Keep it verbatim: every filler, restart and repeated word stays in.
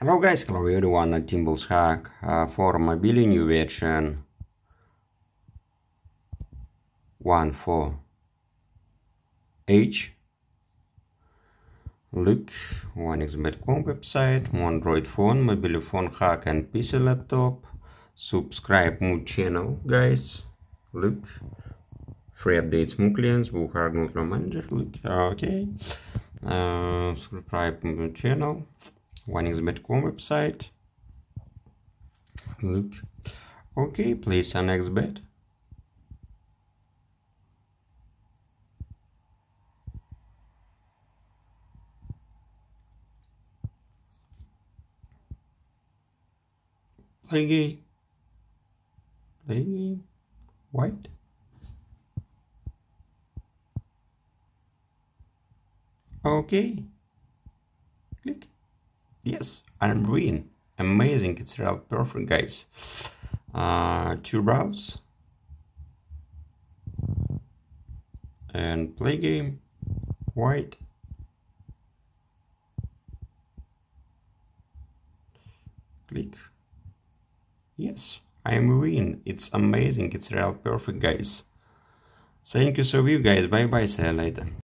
Hello guys, hello everyone at Thimbles hack uh, for mobile new version one four H. Look, one x bet dot com website, Android phone, mobile phone hack and P C laptop. Subscribe my channel guys. Look, free updates my clients, book hard manager. Look, okay. Uh, subscribe my channel. one x bet dot com website. Look, okay, place an X bet. Play game. Play game. White. Okay. Click. Yes, I'm green. Amazing, it's real perfect guys. Uh, to browse and play game. White. Click. Yes, I am green. It's amazing, it's real perfect guys. Thank you so much guys. Bye bye, see you later.